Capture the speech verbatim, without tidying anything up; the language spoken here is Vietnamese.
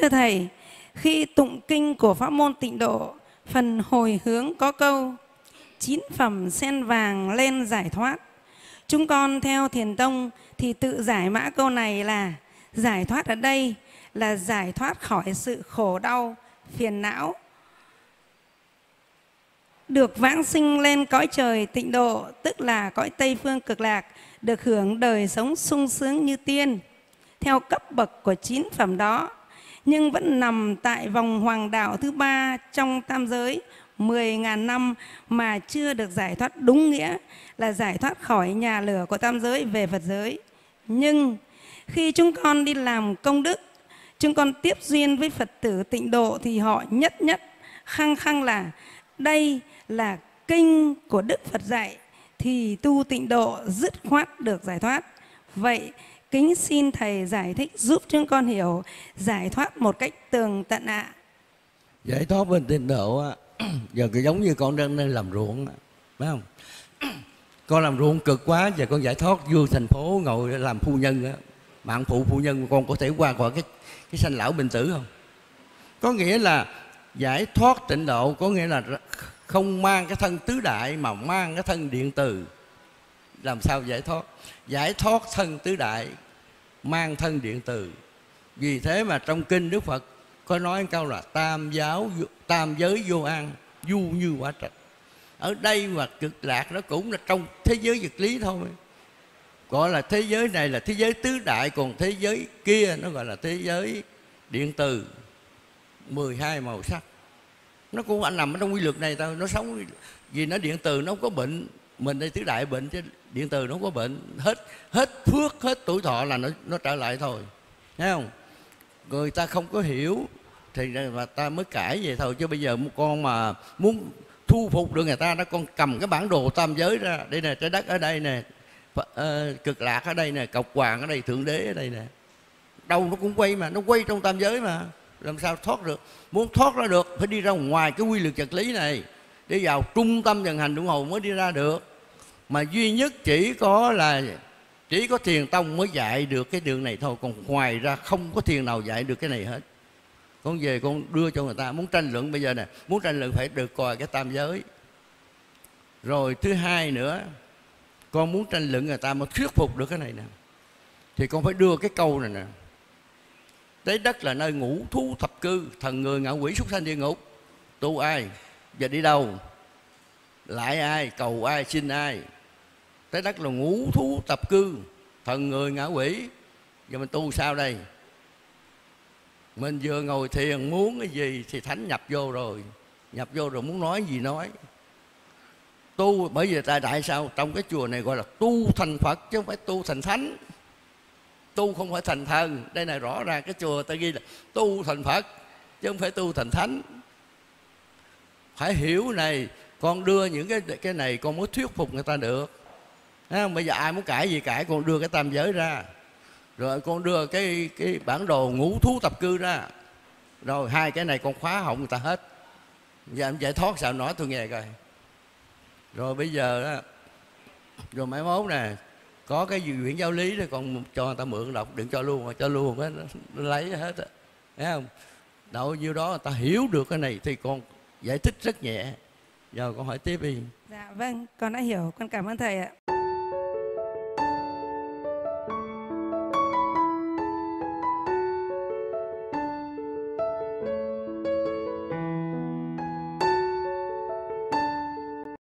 thưa Thầy, khi tụng kinh của pháp môn Tịnh Độ, phần hồi hướng có câu chín phẩm sen vàng lên giải thoát. Chúng con theo Thiền Tông thì tự giải mã câu này là giải thoát ở đây là giải thoát khỏi sự khổ đau, phiền não, được vãng sinh lên cõi trời Tịnh Độ, tức là cõi Tây Phương Cực Lạc, được hưởng đời sống sung sướng như tiên theo cấp bậc của chín phẩm đó, nhưng vẫn nằm tại vòng hoàng đạo thứ ba trong tam giới mười ngàn năm mà chưa được giải thoát đúng nghĩa là giải thoát khỏi nhà lửa của tam giới về Phật giới. Nhưng khi chúng con đi làm công đức, chúng con tiếp duyên với Phật tử Tịnh Độ thì họ nhất nhất khăng khăng là đây là kinh của Đức Phật dạy thì tu Tịnh Độ dứt khoát được giải thoát. Vậy kính xin Thầy giải thích giúp chúng con hiểu giải thoát một cách tường tận ạ. À. Giải thoát bên Tịnh Độ á, giờ cái giống như con đang làm ruộng, phải không? Con làm ruộng cực quá, giờ con giải thoát vô thành phố ngồi làm phu nhân á, bạn phụ phu nhân, con có thể qua khỏi cái cái sanh lão bệnh tử không? Có nghĩa là giải thoát Tịnh Độ có nghĩa là không mang cái thân tứ đại mà mang cái thân điện từ. Làm sao giải thoát? Giải thoát thân tứ đại mang thân điện từ. Vì thế mà trong kinh Đức Phật có nói câu là tam giáo tam giới vô an, du như quả trạch. Ở đây và Cực Lạc nó cũng là trong thế giới vật lý thôi, gọi là thế giới này là thế giới tứ đại, còn thế giới kia nó gọi là thế giới điện từ, mười hai màu sắc. Nó cũng anh nằm ở trong quy luật này thôi. Nó sống vì nó điện từ, nó không có bệnh. Mình đây tứ đại bệnh chứ điện từ nó không có bệnh. Hết hết phước, hết tuổi thọ là nó nó trở lại thôi, thấy không? Người ta không có hiểu thì mà ta mới cãi vậy thôi. Chứ bây giờ con mà muốn thu phục được người ta, nó con cầm cái bản đồ tam giới ra. Đây nè, trái đất ở đây nè, uh, Cực Lạc ở đây nè, Cọc Hoàng ở đây, Thượng Đế ở đây nè. Đâu nó cũng quay mà, nó quay trong tam giới mà. Làm sao thoát được? Muốn thoát ra được phải đi ra ngoài cái quy luật vật lý này, đi vào trung tâm vận hành luân hồi mới đi ra được. Mà duy nhất chỉ có là chỉ có Thiền Tông mới dạy được cái đường này thôi, còn ngoài ra không có thiền nào dạy được cái này hết. Con về con đưa cho người ta. Muốn tranh luận bây giờ nè, muốn tranh luận phải được coi cái tam giới. Rồi thứ hai nữa, con muốn tranh luận người ta mà thuyết phục được cái này nè, thì con phải đưa cái câu này nè: Trái đất là nơi ngũ thú thập cư, thần người ngạ quỷ súc sanh địa ngục. Tu ai? Giờ đi đâu? Lại ai? Cầu ai? Xin ai? Trái đất là ngũ thú thập cư, thần người ngạ quỷ. Giờ mình tu sao đây? Mình vừa ngồi thiền muốn cái gì thì thánh nhập vô rồi. Nhập vô rồi muốn nói gì nói. Tu bởi vì tại tại sao trong cái chùa này gọi là tu thành Phật chứ không phải tu thành thánh. Tu không phải thành thần. Đây này rõ ràng cái chùa ta ghi là tu thành Phật chứ không phải tu thành thánh. Phải hiểu này. Con đưa những cái cái này con mới thuyết phục người ta được. Không? Bây giờ ai muốn cãi gì cãi, con đưa cái tam giới ra, rồi con đưa cái cái bản đồ ngũ thú tập cư ra, rồi hai cái này con khóa họng người ta hết. Giờ em giải thoát sao nói tôi nghe coi. Rồi bây giờ đó, rồi mai mốt nè, có cái gì quyển giáo lý đó con cho người ta mượn đọc, đừng cho luôn, cho luôn đó, nó lấy hết á, thấy không? Đâu nhiêu đó người ta hiểu được cái này thì con giải thích rất nhẹ. Giờ con hỏi tiếp đi. Dạ vâng, con đã hiểu, con cảm ơn Thầy ạ.